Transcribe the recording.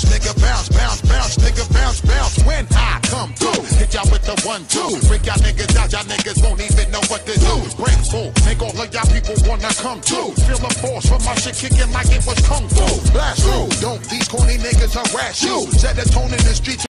bounce, nigga, bounce, bounce, bounce, nigga, bounce, bounce. When I come through, hit y'all with the 1-2. Freak y'all niggas out, y'all niggas won't even know what to do. Break full, make all of y'all people wanna come too. Feel the force from my shit kicking like it was kung fu. Blast through, don't these corny niggas harass you. Set the tone in the streets.